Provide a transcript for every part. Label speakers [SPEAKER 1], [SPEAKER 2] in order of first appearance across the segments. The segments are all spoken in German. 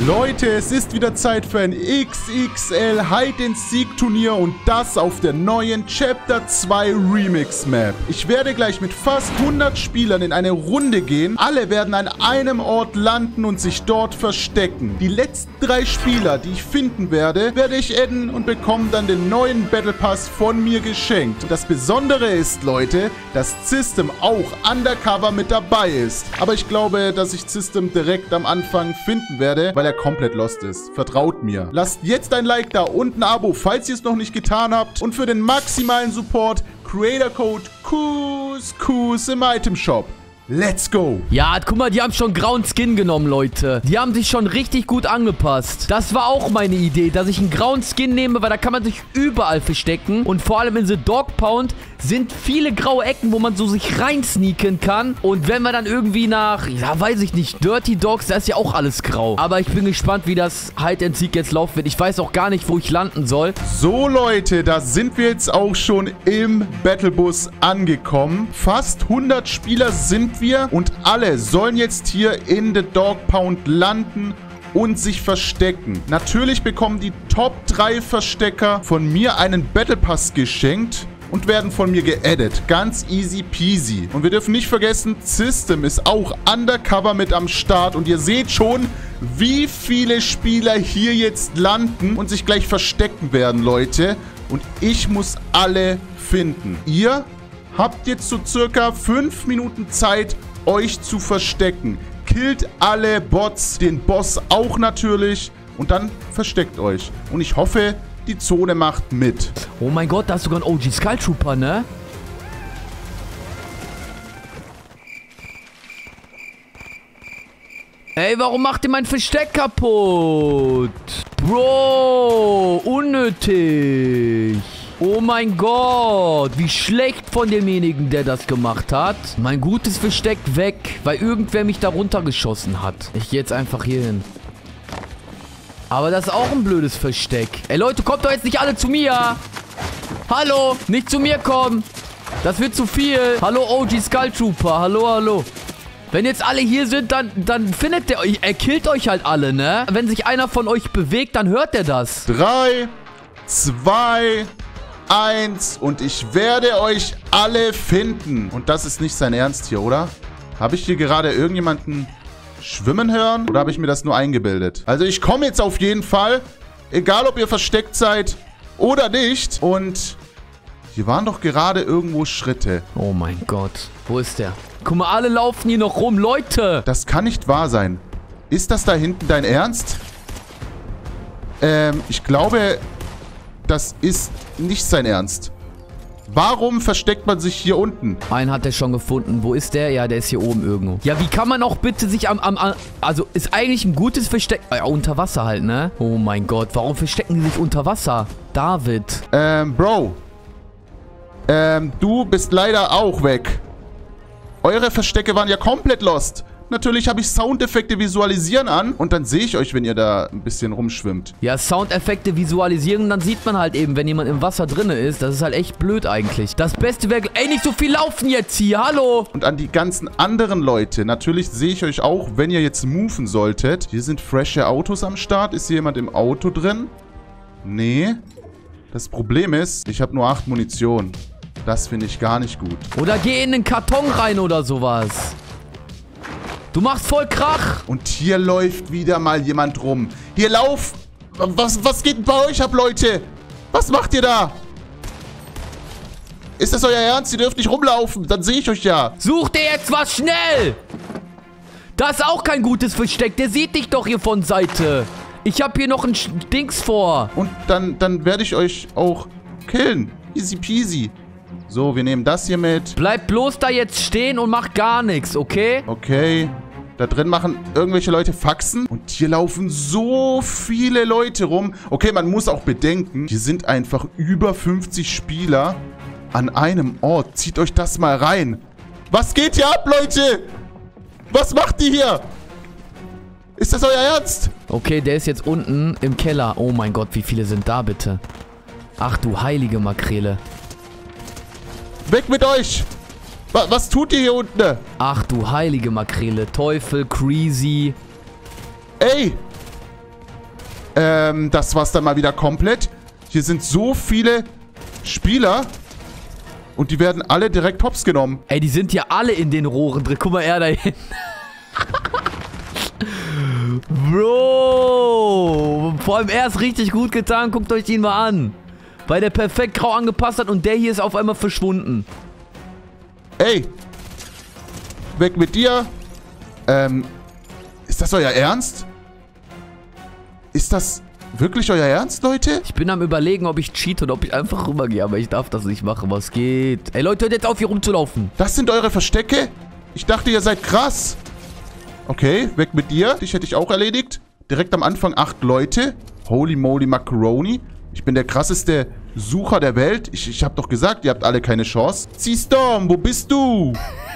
[SPEAKER 1] Leute, es ist wieder Zeit für ein XXL Hide-and-Seek-Turnier und das auf der neuen Chapter 2 Remix Map. Ich werde gleich mit fast 100 Spielern in eine Runde gehen. Alle werden an einem Ort landen und sich dort verstecken. Die letzten 3 Spieler, die ich finden werde, werde ich adden und bekomme dann den neuen Battle Pass von mir geschenkt. Das Besondere ist, Leute, dass System auch undercover mit dabei ist. Aber ich glaube, dass ich System direkt am Anfang finden werde, weil er komplett lost ist. Vertraut mir. Lasst jetzt ein Like da und ein Abo, falls ihr es noch nicht getan habt. Und für den maximalen Support, Creator Code KUS im Item Shop. Let's go!
[SPEAKER 2] Ja, guck mal, die haben schon grauen Skin genommen, Leute. Die haben sich schon richtig gut angepasst. Das war auch meine Idee, dass ich einen grauen Skin nehme, weil da kann man sich überall verstecken. Und vor allem in The Dog Pound sind viele graue Ecken, wo man so sich rein sneaken kann. Und wenn wir dann irgendwie nach, ja, weiß ich nicht, Dirty Dogs, da ist ja auch alles grau. Aber ich bin gespannt, wie das Hide-and-Seek jetzt laufen wird. Ich weiß auch gar nicht, wo ich landen soll.
[SPEAKER 1] So, Leute, da sind wir jetzt auch schon im Battlebus angekommen. Fast 100 Spieler sind wir und alle sollen jetzt hier in The Dog Pound landen und sich verstecken. Natürlich bekommen die Top 3 Verstecker von mir einen Battle Pass geschenkt und werden von mir geaddet. Ganz easy peasy. Und wir dürfen nicht vergessen, System ist auch undercover mit am Start. Und ihr seht schon, wie viele Spieler hier jetzt landen und sich gleich verstecken werden, Leute. Und ich muss alle finden. Ihr habt jetzt so circa 5 Minuten Zeit, euch zu verstecken. Killt alle Bots, den Boss auch natürlich. Und dann versteckt euch. Und ich hoffe, die Zone macht mit.
[SPEAKER 2] Oh mein Gott, da ist sogar ein OG Skull Trooper, ne? Ey, warum macht ihr mein Versteck kaputt? Bro, unnötig. Oh mein Gott, wie schlecht von demjenigen, der das gemacht hat. Mein gutes Versteck weg, weil irgendwer mich da runtergeschossen hat. Ich gehe jetzt einfach hier hin. Aber das ist auch ein blödes Versteck. Ey Leute, kommt doch jetzt nicht alle zu mir. Hallo, nicht zu mir kommen. Das wird zu viel. Hallo OG Skull Trooper, hallo, hallo. Wenn jetzt alle hier sind, dann findet der euch. Er killt euch halt alle, ne? Wenn sich einer von euch bewegt, dann hört er das.
[SPEAKER 1] 3, 2, 1 und ich werde euch alle finden. Und das ist nicht sein Ernst hier, oder? Habe ich hier gerade irgendjemanden schwimmen hören? Oder habe ich mir das nur eingebildet? Also ich komme jetzt auf jeden Fall. Egal, ob ihr versteckt seid oder nicht. Und hier waren doch gerade irgendwo Schritte.
[SPEAKER 2] Oh mein Gott. Wo ist der? Guck mal, alle laufen hier noch rum. Leute!
[SPEAKER 1] Das kann nicht wahr sein. Ist das da hinten dein Ernst? Ich glaube, das ist nicht sein Ernst. Warum versteckt man sich hier unten?
[SPEAKER 2] Einen hat er schon gefunden. Wo ist der? Ja, der ist hier oben irgendwo. Ja, wie kann man auch bitte sich also, ist eigentlich ein gutes Versteck. Ja, unter Wasser halt, ne? Oh mein Gott, warum verstecken die sich unter Wasser? David.
[SPEAKER 1] Bro. Du bist leider auch weg. Eure Verstecke waren ja komplett lost. Natürlich habe ich Soundeffekte visualisieren an und dann sehe ich euch, wenn ihr da ein bisschen rumschwimmt.
[SPEAKER 2] Ja, Soundeffekte visualisieren, dann sieht man halt eben, wenn jemand im Wasser drin ist. Das ist halt echt blöd eigentlich. Das Beste wäre... Ey, nicht so viel laufen jetzt hier, hallo!
[SPEAKER 1] Und an die ganzen anderen Leute, natürlich sehe ich euch auch, wenn ihr jetzt moven solltet. Hier sind frische Autos am Start. Ist hier jemand im Auto drin? Nee. Das Problem ist, ich habe nur 8 Munition. Das finde ich gar nicht gut.
[SPEAKER 2] Oder geh in den Karton rein oder sowas. Du machst voll Krach.
[SPEAKER 1] Und hier läuft wieder mal jemand rum. Hier lauf. Was geht denn bei euch ab, Leute? Was macht ihr da? Ist das euer Ernst? Ihr dürft nicht rumlaufen. Dann sehe ich euch ja.
[SPEAKER 2] Such dir jetzt was schnell. Das ist auch kein gutes Versteck. Der sieht dich doch hier von Seite. Ich habe hier noch ein Dings vor.
[SPEAKER 1] Und dann werde ich euch auch killen. Easy peasy. So, wir nehmen das hier mit.
[SPEAKER 2] Bleib bloß da jetzt stehen und mach gar nichts, okay?
[SPEAKER 1] Okay. Da drin machen irgendwelche Leute Faxen. Und hier laufen so viele Leute rum. Okay, man muss auch bedenken, hier sind einfach über 50 Spieler an einem Ort. Zieht euch das mal rein. Was geht hier ab, Leute? Was macht ihr hier? Ist das euer Ernst?
[SPEAKER 2] Okay, der ist jetzt unten im Keller. Oh mein Gott, wie viele sind da bitte? Ach du heilige Makrele.
[SPEAKER 1] Weg mit euch! Was tut ihr hier unten?
[SPEAKER 2] Ach du heilige Makrele. Teufel, Crazy.
[SPEAKER 1] Ey! das war's dann mal wieder komplett. Hier sind so viele Spieler. Und die werden alle direkt hops genommen.
[SPEAKER 2] Ey, die sind ja alle in den Rohren drin. Guck mal, er da hin. Bro. Vor allem er ist richtig gut getan. Guckt euch ihn mal an. Weil der perfekt grau angepasst hat und der hier ist auf einmal verschwunden.
[SPEAKER 1] Ey. Weg mit dir. Ist das euer Ernst? Ist das wirklich euer Ernst, Leute?
[SPEAKER 2] Ich bin am Überlegen, ob ich cheat oder ob ich einfach rübergehe. Aber ich darf das nicht machen. Was geht? Ey, Leute, hört jetzt auf, hier rumzulaufen.
[SPEAKER 1] Das sind eure Verstecke? Ich dachte, ihr seid krass. Okay, weg mit dir. Dich hätte ich auch erledigt. Direkt am Anfang 8 Leute. Holy moly Macaroni. Ich bin der krasseste Sucher der Welt. Ich hab doch gesagt, ihr habt alle keine Chance. Seastorm, wo bist du?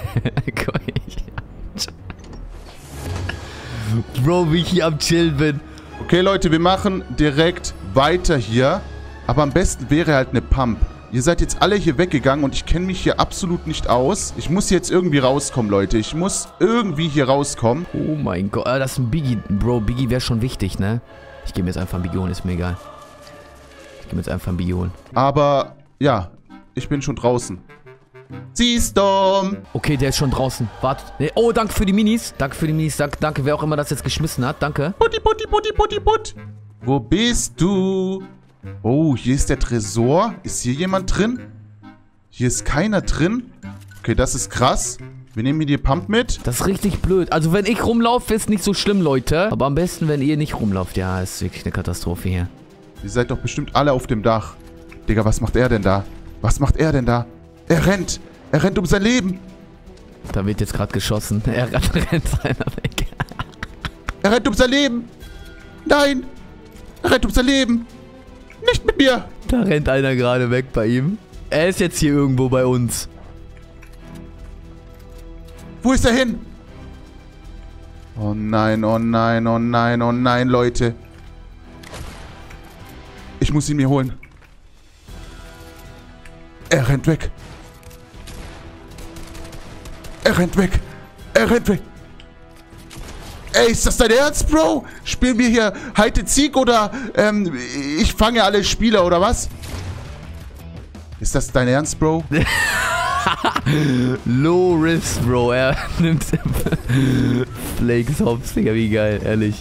[SPEAKER 2] Bro, wie ich hier am Chillen bin.
[SPEAKER 1] Okay, Leute, wir machen direkt weiter hier. Aber am besten wäre halt eine Pump. Ihr seid jetzt alle hier weggegangen und ich kenne mich hier absolut nicht aus. Ich muss jetzt irgendwie rauskommen, Leute. Ich muss irgendwie hier rauskommen.
[SPEAKER 2] Oh mein Gott. Das ist ein Biggie. Bro, Biggie wäre schon wichtig, ne? Ich gehe mir jetzt einfach ein Biggie holen, ist mir egal. Ich gehe mir jetzt einfach ein Biggie holen.
[SPEAKER 1] Aber, ja, ich bin schon draußen. Seastorm!
[SPEAKER 2] Okay, der ist schon draußen. Wartet. Nee. Oh, danke für die Minis. Danke für die Minis. Danke, wer auch immer das jetzt geschmissen hat. Danke.
[SPEAKER 1] Putti, putti, putti, putti, putt. Wo bist du? Oh, hier ist der Tresor. Ist hier jemand drin? Hier ist keiner drin. Okay, das ist krass. Wir nehmen hier die Pump mit.
[SPEAKER 2] Das ist richtig blöd. Also, wenn ich rumlaufe, ist nicht so schlimm, Leute. Aber am besten, wenn ihr nicht rumlauft. Ja, ist wirklich eine Katastrophe hier.
[SPEAKER 1] Ihr seid doch bestimmt alle auf dem Dach. Digga, was macht er denn da? Was macht er denn da? Er rennt. Er rennt um sein Leben.
[SPEAKER 2] Da wird jetzt gerade geschossen. Er rennt seiner weg.
[SPEAKER 1] Er rennt um sein Leben. Nein. Er rennt um sein Leben. Nicht mit mir.
[SPEAKER 2] Da rennt einer gerade weg bei ihm. Er ist jetzt hier irgendwo bei uns.
[SPEAKER 1] Wo ist er hin? Oh nein, oh nein, oh nein, oh nein, Leute. Ich muss ihn mir holen. Er rennt weg. Er rennt weg. Er rennt weg. Ey, ist das dein Ernst, Bro? Spielen wir hier Hide and Seek oder ich fange alle Spieler oder was? Ist das dein Ernst, Bro?
[SPEAKER 2] Low Risk, Bro. Er nimmt Flakes Hops, Digga, wie geil, ehrlich.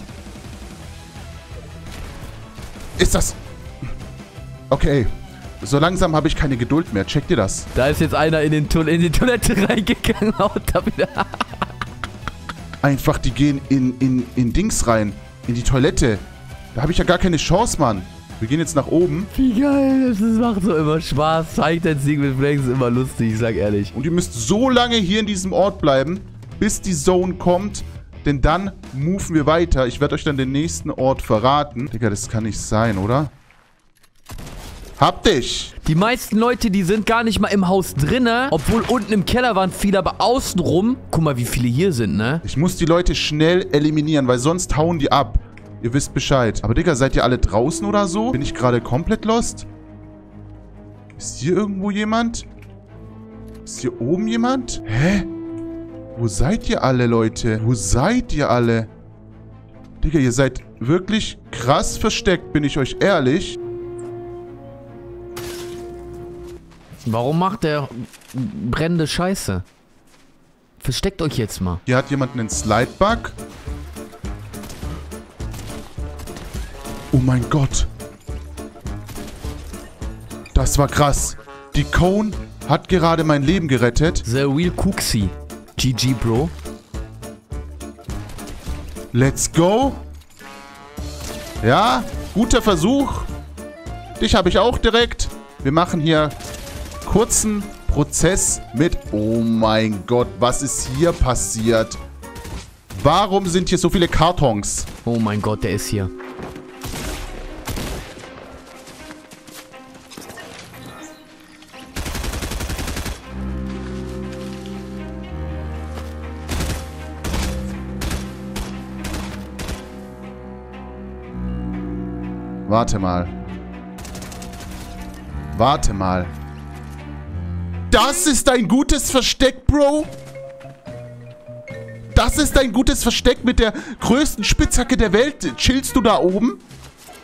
[SPEAKER 1] Ist das... Okay. So langsam habe ich keine Geduld mehr. Checkt ihr das?
[SPEAKER 2] Da ist jetzt einer in die Toilette reingegangen. Haut da wieder.
[SPEAKER 1] Einfach, die gehen in Dings rein. In die Toilette. Da habe ich ja gar keine Chance, Mann. Wir gehen jetzt nach oben.
[SPEAKER 2] Wie geil. Das macht so immer Spaß. Zeigt ein Sieg mit Flakes ist immer lustig, ich sag ehrlich.
[SPEAKER 1] Und ihr müsst so lange hier in diesem Ort bleiben, bis die Zone kommt. Denn dann moven wir weiter. Ich werde euch dann den nächsten Ort verraten. Digga, das kann nicht sein, oder? Hab dich!
[SPEAKER 2] Die meisten Leute, die sind gar nicht mal im Haus drinne, obwohl unten im Keller waren viele, aber außenrum, guck mal, wie viele hier sind, ne?
[SPEAKER 1] Ich muss die Leute schnell eliminieren, weil sonst hauen die ab. Ihr wisst Bescheid. Aber Digga, seid ihr alle draußen oder so? Bin ich gerade komplett lost? Ist hier irgendwo jemand? Ist hier oben jemand? Hä? Wo seid ihr alle, Leute? Wo seid ihr alle? Digga, ihr seid wirklich krass versteckt, bin ich euch ehrlich.
[SPEAKER 2] Warum macht der brennende Scheiße? Versteckt euch jetzt mal.
[SPEAKER 1] Hier hat jemand einen Slidebug. Oh mein Gott. Das war krass. Die Cone hat gerade mein Leben gerettet.
[SPEAKER 2] The Real Cooksy. GG, Bro.
[SPEAKER 1] Let's go. Ja, guter Versuch. Dich habe ich auch direkt. Wir machen hier kurzen Prozess mit... Oh mein Gott, was ist hier passiert? Warum sind hier so viele Kartons?
[SPEAKER 2] Oh mein Gott, der ist hier.
[SPEAKER 1] Warte mal. Warte mal. Das ist dein gutes Versteck, Bro? Das ist dein gutes Versteck mit der größten Spitzhacke der Welt? Chillst du da oben?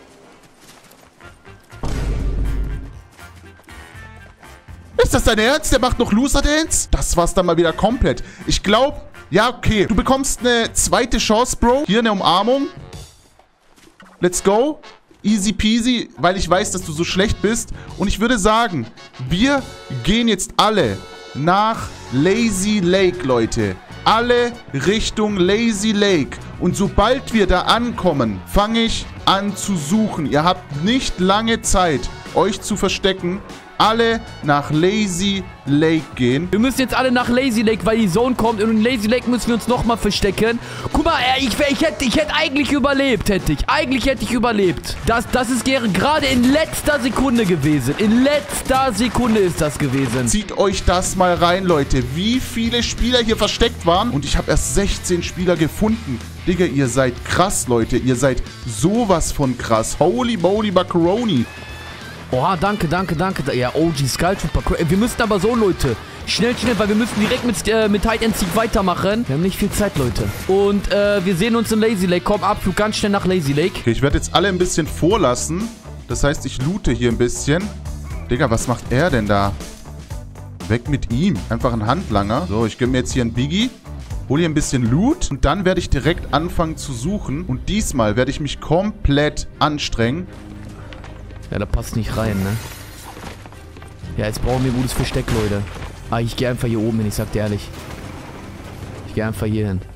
[SPEAKER 1] Ist das dein Ernst? Der macht noch Loser Dance? Das war's dann mal wieder komplett. Ich glaube, ja, okay. Du bekommst eine zweite Chance, Bro. Hier eine Umarmung. Let's go. Easy peasy, weil ich weiß, dass du so schlecht bist. Und ich würde sagen, wir gehen jetzt alle nach Lazy Lake, Leute. Alle Richtung Lazy Lake. Und sobald wir da ankommen, fange ich an zu suchen. Ihr habt nicht lange Zeit, euch zu verstecken. Alle nach Lazy Lake gehen.
[SPEAKER 2] Wir müssen jetzt alle nach Lazy Lake, weil die Zone kommt. Und in Lazy Lake müssen wir uns nochmal verstecken. Guck mal, ich hätte eigentlich überlebt, Eigentlich hätte ich überlebt. Das ist gerade in letzter Sekunde gewesen. In letzter Sekunde ist das gewesen.
[SPEAKER 1] Zieht euch das mal rein, Leute. Wie viele Spieler hier versteckt waren. Und ich habe erst 16 Spieler gefunden. Digga, ihr seid krass, Leute. Ihr seid sowas von krass. Holy moly Macaroni.
[SPEAKER 2] Oha, danke. Ja, OG Skull Trooper. Wir müssen aber so, Leute. Schnell, weil wir müssen direkt mit Hide and Seek weitermachen. Wir haben nicht viel Zeit, Leute. Und wir sehen uns in Lazy Lake. Komm, Abflug ganz schnell nach Lazy Lake.
[SPEAKER 1] Okay, ich werde jetzt alle ein bisschen vorlassen. Das heißt, ich loote hier ein bisschen. Digga, was macht er denn da? Weg mit ihm. Einfach ein Handlanger. So, ich gebe mir jetzt hier einen Biggie. Hol hier ein bisschen Loot. Und dann werde ich direkt anfangen zu suchen. Und diesmal werde ich mich komplett anstrengen.
[SPEAKER 2] Ja, da passt nicht rein, ne? Ja, jetzt brauchen wir ein gutes Versteck, Leute. Ah, ich gehe einfach hier oben hin, ich sag dir ehrlich. Ich gehe einfach hier hin.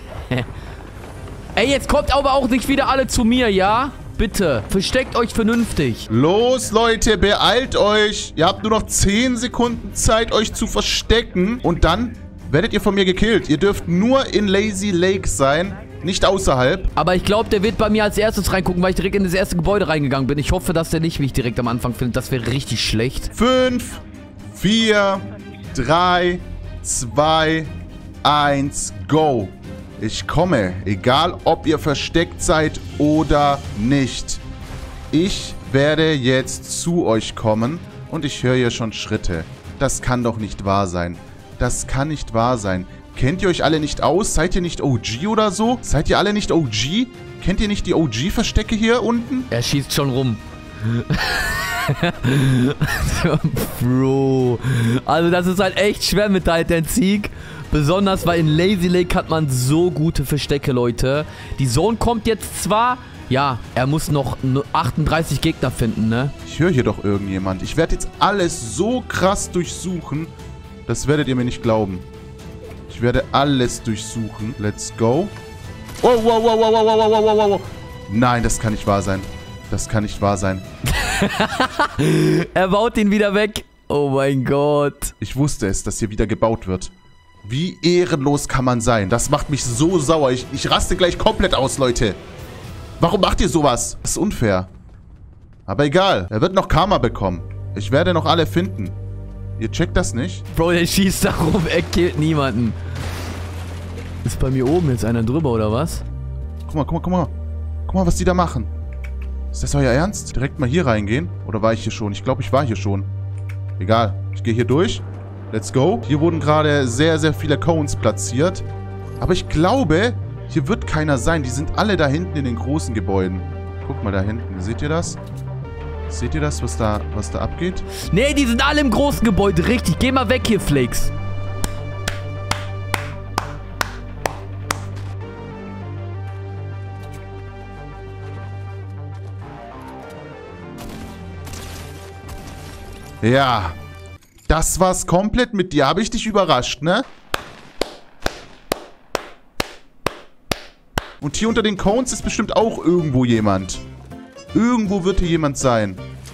[SPEAKER 2] Ey, jetzt kommt aber auch nicht wieder alle zu mir, ja? Bitte, versteckt euch vernünftig.
[SPEAKER 1] Los, Leute, beeilt euch. Ihr habt nur noch 10 Sekunden Zeit, euch zu verstecken. Und dann werdet ihr von mir gekillt. Ihr dürft nur in Lazy Lake sein. Nicht außerhalb.
[SPEAKER 2] Aber ich glaube, der wird bei mir als erstes reingucken, weil ich direkt in das erste Gebäude reingegangen bin. Ich hoffe, dass der nicht mich direkt am Anfang findet. Das wäre richtig schlecht.
[SPEAKER 1] 5, 4, 3, 2, 1, go. Ich komme. Egal, ob ihr versteckt seid oder nicht. Ich werde jetzt zu euch kommen und ich höre hier schon Schritte. Das kann doch nicht wahr sein. Das kann nicht wahr sein. Kennt ihr euch alle nicht aus? Seid ihr nicht OG oder so? Seid ihr alle nicht OG? Kennt ihr nicht die OG-Verstecke hier unten?
[SPEAKER 2] Er schießt schon rum. Bro. Also das ist halt echt schwer mit Hide and Seek. Besonders, weil in Lazy Lake hat man so gute Verstecke, Leute. Die Zone kommt jetzt zwar... Ja, er muss noch 38 Gegner finden, ne?
[SPEAKER 1] Ich höre hier doch irgendjemand. Ich werde jetzt alles so krass durchsuchen. Das werdet ihr mir nicht glauben. Ich werde alles durchsuchen. Let's go. Oh, wow, wow, wow, wow, wow, wow, wow, wow. Nein, das kann nicht wahr sein. Das kann nicht wahr sein.
[SPEAKER 2] Er baut ihn wieder weg. Oh mein Gott.
[SPEAKER 1] Ich wusste es, dass hier wieder gebaut wird. Wie ehrenlos kann man sein? Das macht mich so sauer. Ich raste gleich komplett aus, Leute. Warum macht ihr sowas? Das ist unfair. Aber egal. Er wird noch Karma bekommen. Ich werde noch alle finden. Ihr checkt das nicht?
[SPEAKER 2] Bro, der schießt da rum. Er killt niemanden. Ist bei mir oben jetzt einer drüber, oder was?
[SPEAKER 1] Guck mal, guck mal, guck mal. Guck mal, was die da machen. Ist das euer Ernst? Direkt mal hier reingehen? Oder war ich hier schon? Ich glaube, ich war hier schon. Egal. Ich gehe hier durch. Let's go. Hier wurden gerade sehr, sehr viele Cones platziert. Aber ich glaube, hier wird keiner sein. Die sind alle da hinten in den großen Gebäuden. Guck mal da hinten. Seht ihr das? Seht ihr das, was da abgeht?
[SPEAKER 2] Nee, die sind alle im großen Gebäude. Richtig. Geh mal weg hier, Flakes.
[SPEAKER 1] Ja. Das war's komplett mit dir. Habe ich dich überrascht, ne? Und hier unter den Cones ist bestimmt auch irgendwo jemand. Irgendwo wird hier jemand sein.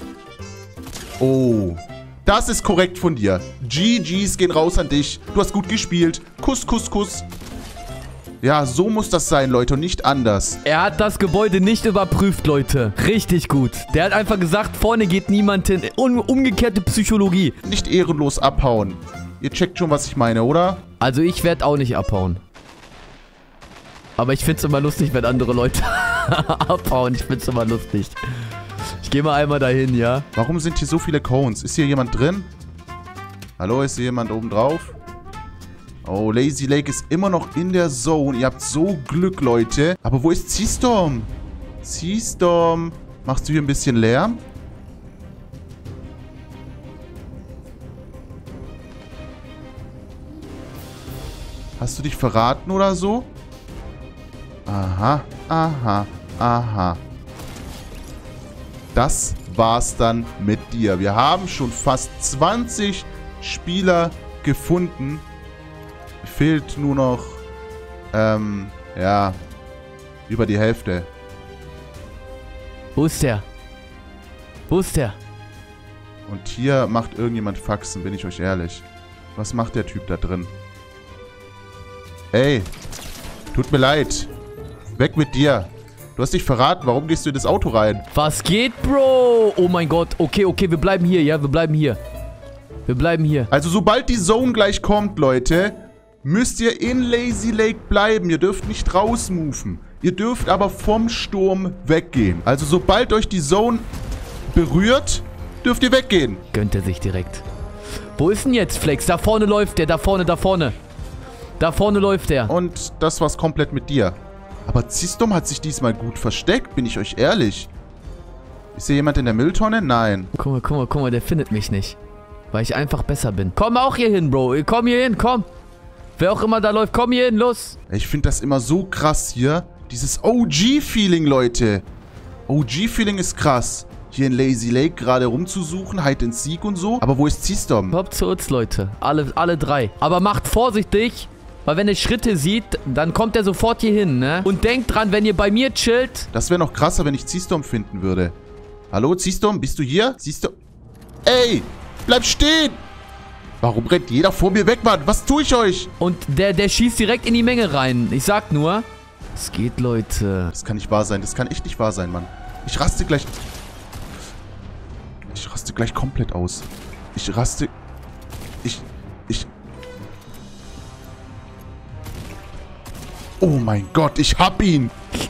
[SPEAKER 1] Oh. Das ist korrekt von dir. GG's gehen raus an dich. Du hast gut gespielt. Kuss, Kuss, Kuss. Ja, so muss das sein, Leute, und nicht anders.
[SPEAKER 2] Er hat das Gebäude nicht überprüft, Leute. Richtig gut. Der hat einfach gesagt, vorne geht niemand hin. Umgekehrte Psychologie.
[SPEAKER 1] Nicht ehrenlos abhauen. Ihr checkt schon, was ich meine, oder?
[SPEAKER 2] Also ich werde auch nicht abhauen. Aber ich find's immer lustig, wenn andere Leute abhauen. Ich find's immer lustig. Ich gehe mal einmal dahin, ja?
[SPEAKER 1] Warum sind hier so viele Cones? Ist hier jemand drin? Hallo, ist hier jemand oben drauf? Oh, Lazy Lake ist immer noch in der Zone. Ihr habt so Glück, Leute. Aber wo ist Seastorm? Seastorm. Machst du hier ein bisschen Lärm? Hast du dich verraten oder so? Aha, aha, aha. Das war's dann mit dir. Wir haben schon fast 20 Spieler gefunden. Fehlt nur noch, ja, über die Hälfte.
[SPEAKER 2] Wo ist der? Wo ist der?
[SPEAKER 1] Und hier macht irgendjemand Faxen, bin ich euch ehrlich. Was macht der Typ da drin? Ey, tut mir leid. Weg mit dir. Du hast dich verraten. Warum gehst du in das Auto rein?
[SPEAKER 2] Was geht, Bro? Oh mein Gott. Okay, okay, wir bleiben hier, ja? Wir bleiben hier. Wir bleiben hier.
[SPEAKER 1] Also, sobald die Zone gleich kommt, Leute, müsst ihr in Lazy Lake bleiben. Ihr dürft nicht rausmoven. Ihr dürft aber vom Sturm weggehen. Also, sobald euch die Zone berührt, dürft ihr weggehen.
[SPEAKER 2] Gönnt er sich direkt. Wo ist denn jetzt Flex? Da vorne läuft der. Da vorne, da vorne. Da vorne läuft der.
[SPEAKER 1] Und das war's komplett mit dir. Aber Zistom hat sich diesmal gut versteckt, bin ich euch ehrlich. Ist hier jemand in der Mülltonne? Nein.
[SPEAKER 2] Guck mal, guck mal, guck mal, der findet mich nicht. Weil ich einfach besser bin. Komm auch hier hin, Bro. Komm hier hin, komm. Wer auch immer da läuft, komm hier hin, los.
[SPEAKER 1] Ich finde das immer so krass hier. Dieses OG-Feeling, Leute. OG-Feeling ist krass. Hier in Lazy Lake gerade rumzusuchen, Hide and Seek und so. Aber wo ist Zistom?
[SPEAKER 2] Kommt zu uns, Leute. Alle drei. Aber macht vorsichtig. Weil wenn er Schritte sieht, dann kommt er sofort hier hin, ne? Und denkt dran, wenn ihr bei mir chillt...
[SPEAKER 1] Das wäre noch krasser, wenn ich Zistom finden würde. Hallo, Zistom? Bist du hier? Zistom? Ey! Bleib stehen! Warum rennt jeder vor mir weg, Mann? Was tue ich euch?
[SPEAKER 2] Und der schießt direkt in die Menge rein. Ich sag nur... Es geht, Leute.
[SPEAKER 1] Das kann nicht wahr sein. Das kann echt nicht wahr sein, Mann. Ich raste gleich... Ich raste gleich komplett aus. Ich raste... Oh mein Gott, ich hab ihn!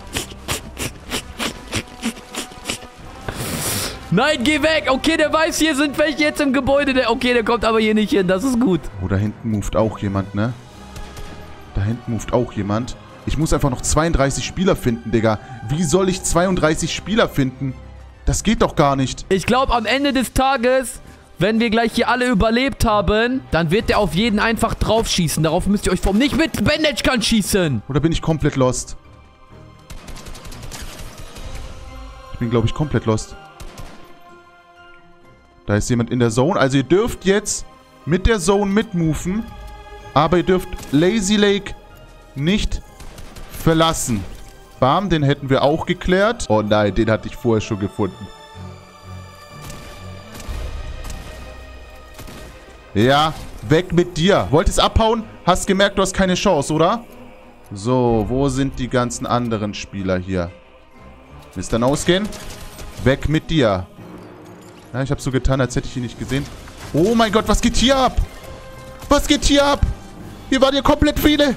[SPEAKER 2] Nein, geh weg! Okay, der weiß, hier sind welche jetzt im Gebäude. Okay, der kommt aber hier nicht hin. Das ist gut.
[SPEAKER 1] Oh, da hinten moved auch jemand, ne? Da hinten moved auch jemand. Ich muss einfach noch 32 Spieler finden, Digga. Wie soll ich 32 Spieler finden? Das geht doch gar nicht.
[SPEAKER 2] Ich glaube, am Ende des Tages... Wenn wir gleich hier alle überlebt haben, dann wird der auf jeden einfach drauf schießen. Darauf müsst ihr euch nicht mit Bandage-Gun schießen.
[SPEAKER 1] Oder bin ich komplett lost? Ich bin, glaube ich, komplett lost. Da ist jemand in der Zone. Also ihr dürft jetzt mit der Zone mitmoven. Aber ihr dürft Lazy Lake nicht verlassen. Bam, den hätten wir auch geklärt. Oh nein, den hatte ich vorher schon gefunden. Ja, weg mit dir. Wolltest abhauen? Hast gemerkt, du hast keine Chance, oder? So, wo sind die ganzen anderen Spieler hier? Willst du dann ausgehen? Weg mit dir. Ja, ich habe so getan, als hätte ich ihn nicht gesehen. Oh mein Gott, was geht hier ab? Was geht hier ab? Hier waren ja komplett viele.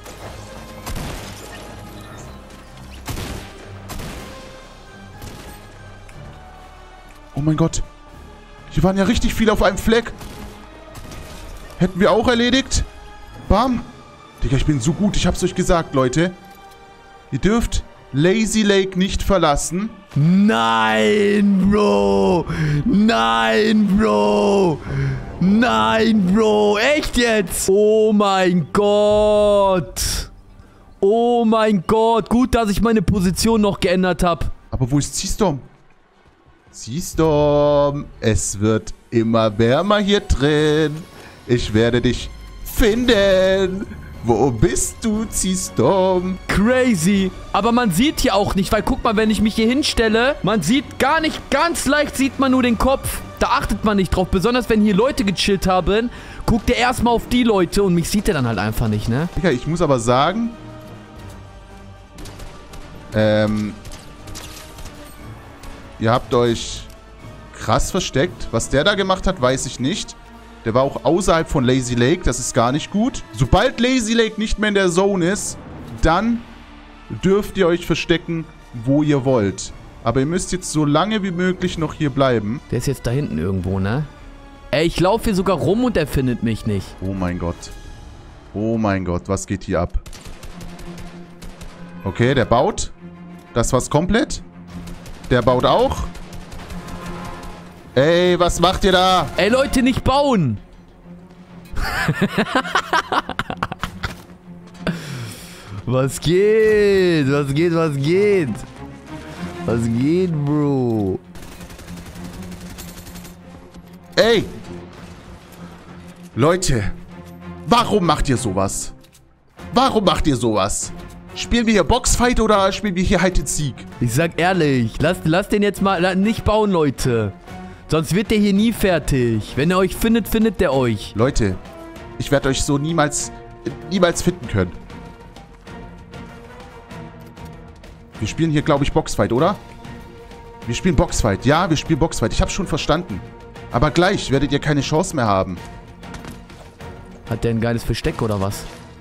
[SPEAKER 1] Oh mein Gott. Hier waren ja richtig viele auf einem Fleck. Hätten wir auch erledigt. Bam. Digga, ich bin so gut. Ich hab's euch gesagt, Leute. Ihr dürft Lazy Lake nicht verlassen.
[SPEAKER 2] Nein, Bro. Nein, Bro. Nein, Bro. Echt jetzt? Oh mein Gott. Oh mein Gott. Gut, dass ich meine Position noch geändert habe.
[SPEAKER 1] Aber wo ist Zistom? Zistom. Es wird immer wärmer hier drin. Ich werde dich finden. Wo bist du, Zistom?
[SPEAKER 2] Crazy. Aber man sieht hier auch nicht, weil guck mal, wenn ich mich hier hinstelle, man sieht gar nicht, ganz leicht sieht man nur den Kopf. Da achtet man nicht drauf. Besonders wenn hier Leute gechillt haben, guckt er erstmal auf die Leute und mich sieht er dann halt einfach nicht, ne?
[SPEAKER 1] Digga, ich muss aber sagen, ihr habt euch krass versteckt. Was der da gemacht hat, weiß ich nicht. Der war auch außerhalb von Lazy Lake. Das ist gar nicht gut. Sobald Lazy Lake nicht mehr in der Zone ist, dann dürft ihr euch verstecken, wo ihr wollt. Aber ihr müsst jetzt so lange wie möglich noch hier bleiben.
[SPEAKER 2] Der ist jetzt da hinten irgendwo, ne? Ey, ich laufe hier sogar rum und er findet mich nicht.
[SPEAKER 1] Oh mein Gott. Oh mein Gott, was geht hier ab? Okay, der baut. Das war's komplett. Der baut auch. Ey, was macht ihr da?
[SPEAKER 2] Ey, Leute, nicht bauen. Was geht? Was geht, was geht? Was geht, Bro?
[SPEAKER 1] Ey! Leute, warum macht ihr sowas? Warum macht ihr sowas? Spielen wir hier Boxfight oder spielen wir hier Hide and Seek?
[SPEAKER 2] Ich sag ehrlich, lasst den jetzt mal nicht bauen, Leute. Sonst wird der hier nie fertig. Wenn er euch findet, findet der euch.
[SPEAKER 1] Leute, ich werde euch so niemals finden können. Wir spielen hier, glaube ich, Boxfight, oder? Wir spielen Boxfight. Ja, wir spielen Boxfight. Ich habe schon verstanden. Aber gleich werdet ihr keine Chance mehr haben.
[SPEAKER 2] Hat der ein geiles Versteck oder was?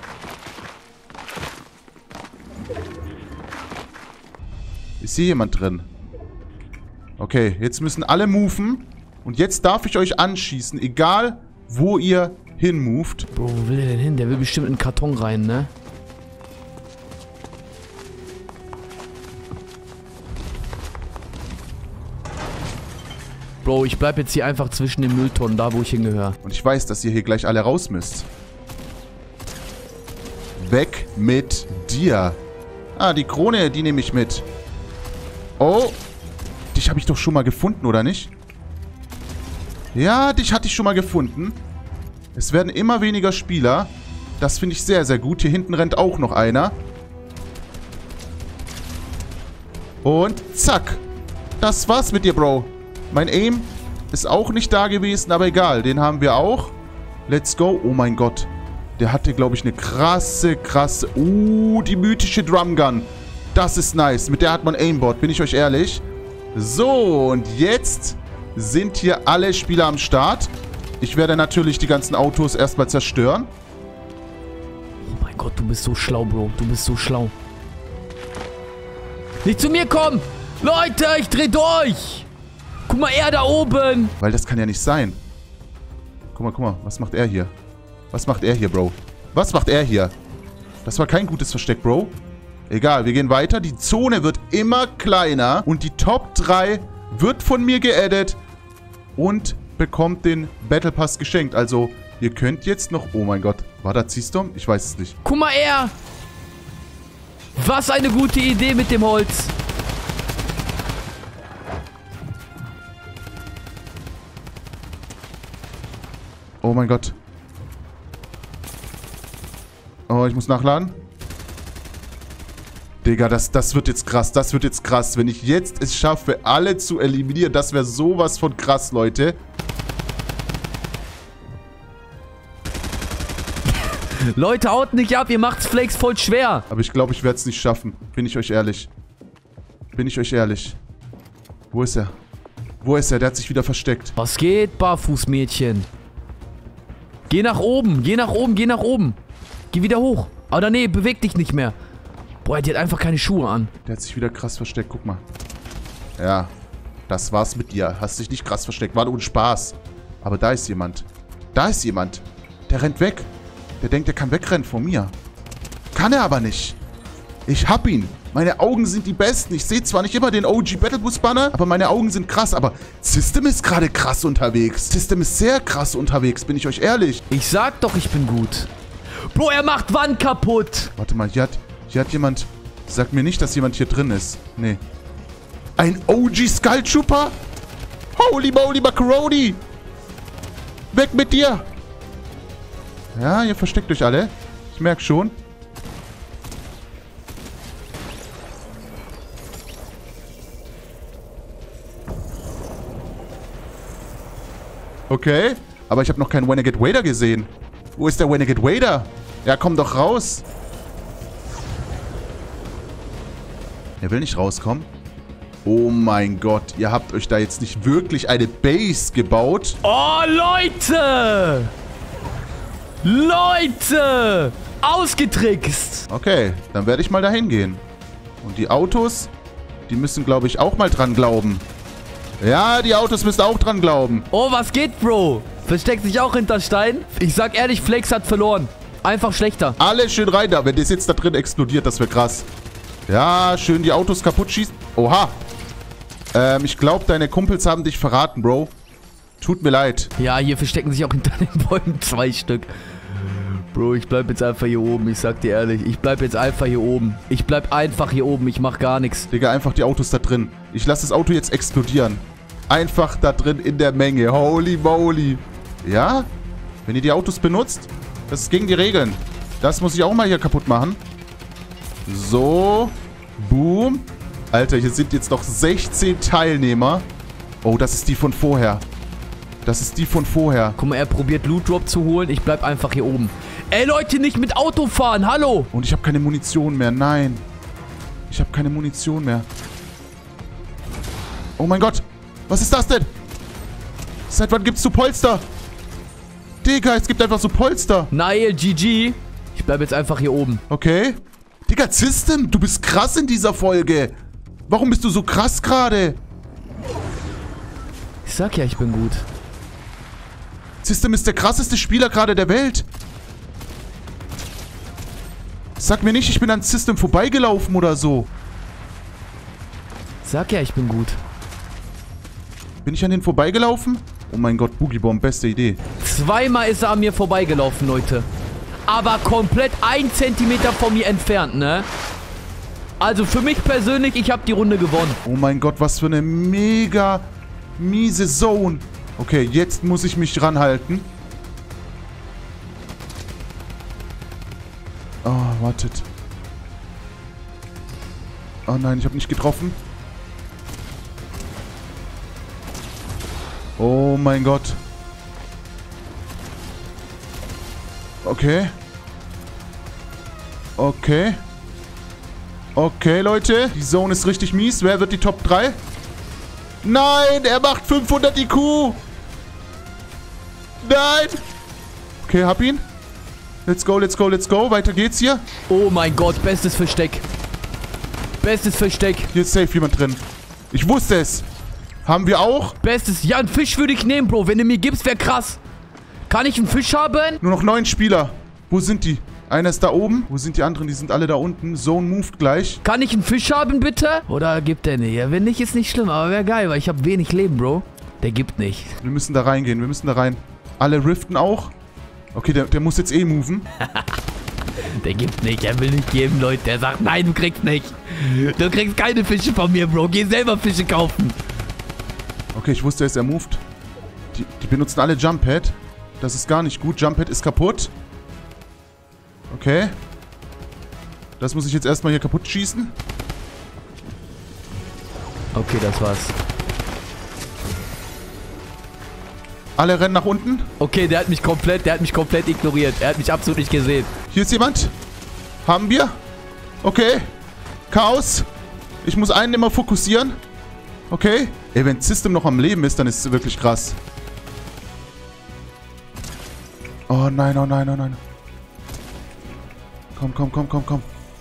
[SPEAKER 1] Ich sehe jemand drin. Okay, jetzt müssen alle moven. Und jetzt darf ich euch anschießen, egal wo ihr hinmoved.
[SPEAKER 2] Bro, wo will der denn hin? Der will bestimmt in den Karton rein, ne? Bro, ich bleib jetzt hier einfach zwischen den Mülltonnen, da wo ich hingehöre.
[SPEAKER 1] Und ich weiß, dass ihr hier gleich alle raus müsst. Weg mit dir. Ah, die Krone, die nehme ich mit. Oh, dich habe ich doch schon mal gefunden, oder nicht? Ja, dich hatte ich schon mal gefunden. Es werden immer weniger Spieler. Das finde ich sehr, sehr gut. Hier hinten rennt auch noch einer. Und zack. Das war's mit dir, Bro. Mein Aim ist auch nicht da gewesen, aber egal. Den haben wir auch. Let's go. Oh mein Gott. Der hatte, glaube ich, eine krasse... die mythische Drumgun. Das ist nice. Mit der hat man Aimbot, bin ich euch ehrlich. So, und jetzt sind hier alle Spieler am Start. Ich werde natürlich die ganzen Autos erstmal zerstören.
[SPEAKER 2] Oh mein Gott, du bist so schlau, Bro. Du bist so schlau. Nicht zu mir kommen! Leute, ich dreh durch! Guck mal, er da oben!
[SPEAKER 1] Weil das kann ja nicht sein. Guck mal. Was macht er hier? Was macht er hier, Bro? Was macht er hier? Das war kein gutes Versteck, Bro. Egal, wir gehen weiter. Die Zone wird immer kleiner. Und die Top 3 wird von mir geaddet. Und bekommt den Battle Pass geschenkt. Also, ihr könnt jetzt noch... Oh mein Gott. War da Ziestorm? Ich weiß es nicht.
[SPEAKER 2] Guck mal, er! Was eine gute Idee mit dem Holz.
[SPEAKER 1] Oh mein Gott. Oh, ich muss nachladen. Digga, das wird jetzt krass. Das wird jetzt krass. Wenn ich jetzt es schaffe, alle zu eliminieren, das wäre sowas von krass, Leute.
[SPEAKER 2] Leute, haut nicht ab. Ihr macht's Flakes voll schwer.
[SPEAKER 1] Aber ich glaube, ich werde es nicht schaffen. Bin ich euch ehrlich. Bin ich euch ehrlich. Wo ist er? Wo ist er? Der hat sich wieder versteckt.
[SPEAKER 2] Was geht, Barfußmädchen? Geh nach oben. Geh nach oben. Geh nach oben. Geh wieder hoch. Oder nee, beweg dich nicht mehr. Boah, die hat einfach keine Schuhe an.
[SPEAKER 1] Der hat sich wieder krass versteckt. Guck mal. Ja. Das war's mit dir. Hast dich nicht krass versteckt. War nur ein Spaß. Aber da ist jemand. Da ist jemand. Der rennt weg. Der denkt, der kann wegrennen von mir. Kann er aber nicht. Ich hab ihn. Meine Augen sind die besten. Ich sehe zwar nicht immer den OG Battlebus Banner, aber meine Augen sind krass. Aber System ist gerade krass unterwegs. System ist sehr krass unterwegs, bin ich euch ehrlich.
[SPEAKER 2] Ich sag doch, ich bin gut. Bro, er macht Wand kaputt.
[SPEAKER 1] Warte mal, hier hat jemand... Sag mir nicht, dass jemand hier drin ist. Nee. Ein OG Skull Trooper? Holy moly Macaroni! Weg mit dir! Ja, ihr versteckt euch alle. Ich merke schon. Okay. Aber ich habe noch keinen Renegade Wader gesehen. Wo ist der Renegade Wader? Ja, komm doch raus. Er will nicht rauskommen. Oh mein Gott. Ihr habt euch da jetzt nicht wirklich eine Base gebaut.
[SPEAKER 2] Oh, Leute! Leute! Ausgetrickst!
[SPEAKER 1] Okay, dann werde ich mal dahin gehen. Und die Autos, die müssen, glaube ich, auch mal dran glauben. Ja, die Autos müssen auch dran glauben.
[SPEAKER 2] Oh, was geht, Bro? Versteckt sich auch hinter Stein? Ich sag ehrlich, Flex hat verloren. Einfach schlechter.
[SPEAKER 1] Alle schön rein da. Wenn das jetzt da drin explodiert, das wäre krass. Ja, schön die Autos kaputt schießen. Oha. Ich glaube, deine Kumpels haben dich verraten, Bro. Tut mir leid.
[SPEAKER 2] Ja, hier verstecken sich auch hinter den Bäumen 2 Stück. Bro, ich bleib jetzt einfach hier oben. Ich sag dir ehrlich. Ich bleib jetzt einfach hier oben. Ich bleib einfach hier oben. Ich mach gar nichts.
[SPEAKER 1] Digga, einfach die Autos da drin. Ich lasse das Auto jetzt explodieren. Einfach da drin in der Menge. Holy moly. Ja? Wenn ihr die Autos benutzt, das ist gegen die Regeln. Das muss ich auch mal hier kaputt machen. So. Boom. Alter, hier sind jetzt noch 16 Teilnehmer. Oh, das ist die von vorher. Das ist die von vorher.
[SPEAKER 2] Guck mal, er probiert Loot Drop zu holen. Ich bleib einfach hier oben. Ey, Leute, nicht mit Auto fahren. Hallo.
[SPEAKER 1] Und ich habe keine Munition mehr. Nein. Ich habe keine Munition mehr. Oh mein Gott. Was ist das denn? Seit wann gibt's so Polster? Digga, es gibt einfach so Polster.
[SPEAKER 2] Nail, GG. Ich bleib jetzt einfach hier oben.
[SPEAKER 1] Okay. Digga, System, du bist krass in dieser Folge. Warum bist du so krass gerade?
[SPEAKER 2] Ich sag ja, ich bin gut.
[SPEAKER 1] System ist der krasseste Spieler gerade der Welt. Sag mir nicht, ich bin an System vorbeigelaufen oder so.
[SPEAKER 2] Sag ja, ich bin gut.
[SPEAKER 1] Bin ich an den vorbeigelaufen? Oh mein Gott, Boogie Bomb, beste Idee.
[SPEAKER 2] Zweimal ist er an mir vorbeigelaufen, Leute. Aber komplett 1 Zentimeter von mir entfernt, ne? Also für mich persönlich, ich habe die Runde gewonnen.
[SPEAKER 1] Oh mein Gott, was für eine mega miese Zone. Okay, jetzt muss ich mich ranhalten. Oh, wartet. Oh nein, ich habe nicht getroffen. Oh mein Gott. Okay. Okay. Okay, Leute. Die Zone ist richtig mies. Wer wird die Top 3? Nein, er macht 500 IQ. Nein. Okay, hab ihn. Let's go, let's go, let's go. Weiter geht's hier.
[SPEAKER 2] Oh mein Gott, bestes Versteck. Bestes Versteck.
[SPEAKER 1] Hier ist safe jemand drin. Ich wusste es. Haben wir auch?
[SPEAKER 2] Bestes. Ja, einen Fisch würde ich nehmen, Bro. Wenn du mir gibst, wäre krass. Kann ich einen Fisch haben?
[SPEAKER 1] Nur noch 9 Spieler. Wo sind die? Einer ist da oben. Wo sind die anderen? Die sind alle da unten. Zone moved gleich.
[SPEAKER 2] Kann ich einen Fisch haben, bitte? Oder gibt der nicht? Ja, wenn nicht, ist nicht schlimm. Aber wäre geil, weil ich habe wenig Leben, Bro. Der gibt nicht.
[SPEAKER 1] Wir müssen da reingehen. Wir müssen da rein. Alle riften auch. Okay, der muss jetzt eh moven.
[SPEAKER 2] Der gibt nicht. Er will nicht geben, Leute. Der sagt, nein, du kriegst nicht. Du kriegst keine Fische von mir, Bro. Geh selber Fische kaufen.
[SPEAKER 1] Okay, ich wusste, er moved. Die benutzen alle Jump Pad. Das ist gar nicht gut. Jump Pad ist kaputt. Okay. Das muss ich jetzt erstmal hier kaputt schießen.
[SPEAKER 2] Okay, das war's.
[SPEAKER 1] Alle rennen nach unten.
[SPEAKER 2] Okay, der hat mich komplett ignoriert. Er hat mich absolut nicht gesehen.
[SPEAKER 1] Hier ist jemand. Haben wir. Okay. Chaos. Ich muss einen immer fokussieren. Okay. Ey, wenn System noch am Leben ist, dann ist es wirklich krass. Oh nein, oh nein, oh nein. Komm, komm, komm, komm, komm.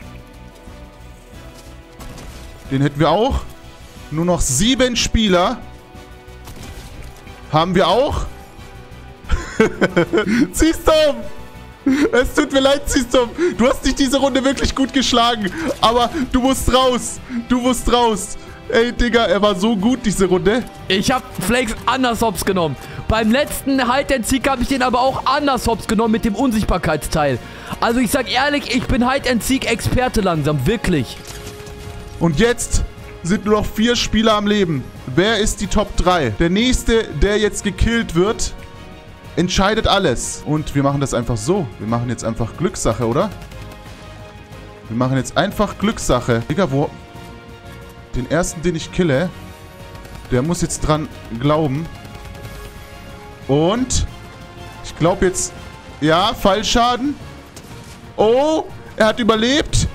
[SPEAKER 1] Den hätten wir auch. Nur noch 7 Spieler. Haben wir auch. System! Es tut mir leid, System. Du hast dich diese Runde wirklich gut geschlagen. Aber du musst raus. Du musst raus. Ey, Digga, er war so gut, diese Runde.
[SPEAKER 2] Ich hab Flakes anders hops genommen. Beim letzten Hide-and-Seek habe ich den aber auch anders hops genommen mit dem Unsichtbarkeitsteil. Also ich sag ehrlich, ich bin Hide-and-Seek-Experte langsam, wirklich.
[SPEAKER 1] Und jetzt sind nur noch 4 Spieler am Leben. Wer ist die Top 3? Der nächste, der jetzt gekillt wird, entscheidet alles. Und wir machen das einfach so. Wir machen jetzt einfach Glückssache, oder? Wir machen jetzt einfach Glückssache. Digga, wo... Den ersten, den ich kille, der muss jetzt dran glauben. Und ich glaube jetzt... Ja, Fallschaden. Oh, er hat überlebt.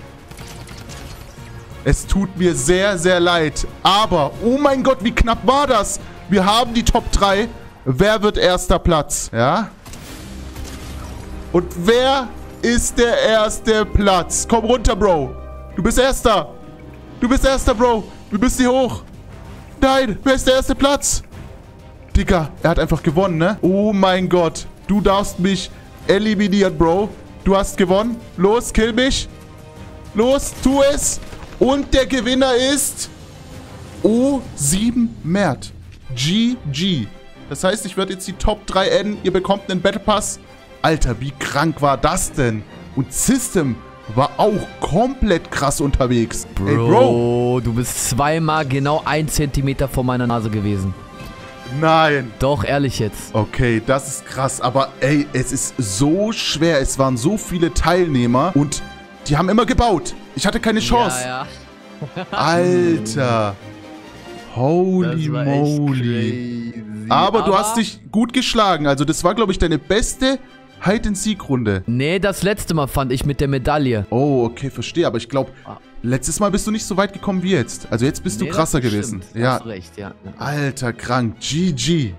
[SPEAKER 1] Es tut mir sehr, sehr leid. Aber, oh mein Gott, wie knapp war das? Wir haben die Top 3. Wer wird erster Platz? Ja? Und wer ist der erste Platz? Komm runter, Bro. Du bist erster. Du bist erster, Bro. Wir müssen hier hoch. Nein, wer ist der erste Platz? Digga, er hat einfach gewonnen, ne? Oh mein Gott. Du darfst mich eliminieren, Bro. Du hast gewonnen. Los, kill mich. Los, tu es. Und der Gewinner ist O7 Mert. GG. Das heißt, ich werde jetzt die Top 3 enden. Ihr bekommt einen Battle Pass Alter, wie krank war das denn? Und System war auch komplett krass unterwegs.
[SPEAKER 2] Bro,
[SPEAKER 1] Ey, Bro.
[SPEAKER 2] Du bist zweimal genau 1 Zentimeter vor meiner Nase gewesen.
[SPEAKER 1] Nein.
[SPEAKER 2] Doch, ehrlich jetzt.
[SPEAKER 1] Okay, das ist krass. Aber ey, es ist so schwer. Es waren so viele Teilnehmer und die haben immer gebaut. Ich hatte keine Chance.
[SPEAKER 2] Ja.
[SPEAKER 1] Alter. Holy
[SPEAKER 2] Das war echt
[SPEAKER 1] moly.
[SPEAKER 2] crazy.
[SPEAKER 1] Aber du hast dich gut geschlagen. Also das war, glaube ich, deine beste Hide-and-Seek-Runde.
[SPEAKER 2] Nee, das letzte Mal fand ich mit der Medaille.
[SPEAKER 1] Oh, okay, verstehe. Aber ich glaube, letztes Mal bist du nicht so weit gekommen wie jetzt. Also jetzt bist du krasser gewesen.
[SPEAKER 2] Ja. Hast recht, ja.
[SPEAKER 1] Alter, krank. GG.